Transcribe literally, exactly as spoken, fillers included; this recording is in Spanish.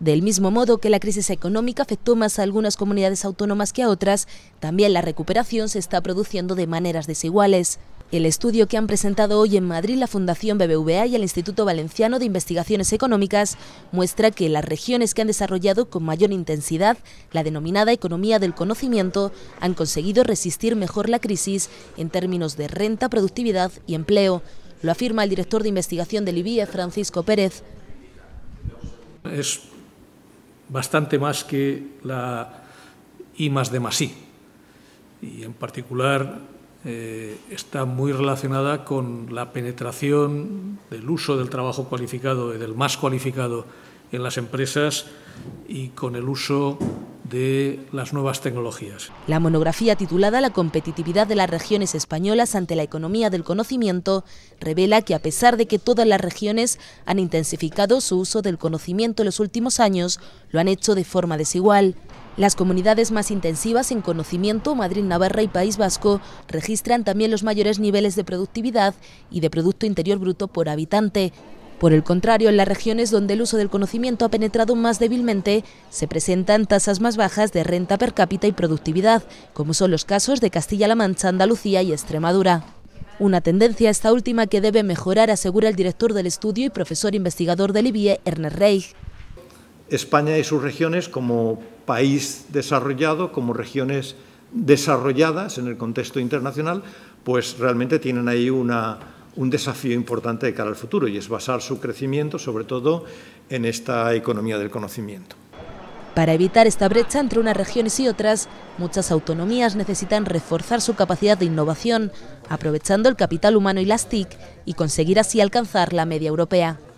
Del mismo modo que la crisis económica afectó más a algunas comunidades autónomas que a otras, también la recuperación se está produciendo de maneras desiguales. El estudio que han presentado hoy en Madrid la Fundación B B V A y el Instituto Valenciano de Investigaciones Económicas muestra que las regiones que han desarrollado con mayor intensidad la denominada economía del conocimiento han conseguido resistir mejor la crisis en términos de renta, productividad y empleo. Lo afirma el director de investigación del I B I E, Francisco Pérez. Es bastante más que la I más D más I, y en particular eh, está muy relacionada con la penetración del uso del trabajo cualificado y del más cualificado en las empresas y con el uso de las nuevas tecnologías. La monografía titulada La competitividad de las regiones españolas ante la economía del conocimiento revela que a pesar de que todas las regiones han intensificado su uso del conocimiento en los últimos años, lo han hecho de forma desigual. Las comunidades más intensivas en conocimiento, Madrid, Navarra y País Vasco, registran también los mayores niveles de productividad y de Producto Interior Bruto por habitante. Por el contrario, en las regiones donde el uso del conocimiento ha penetrado más débilmente, se presentan tasas más bajas de renta per cápita y productividad, como son los casos de Castilla-La Mancha, Andalucía y Extremadura. Una tendencia esta última que debe mejorar, asegura el director del estudio y profesor investigador del I B I E, Ernest Reich. España y sus regiones como país desarrollado, como regiones desarrolladas en el contexto internacional, pues realmente tienen ahí una... un desafío importante de cara al futuro, y es basar su crecimiento sobre todo en esta economía del conocimiento. Para evitar esta brecha entre unas regiones y otras, muchas autonomías necesitan reforzar su capacidad de innovación, aprovechando el capital humano y las T I C, y conseguir así alcanzar la media europea.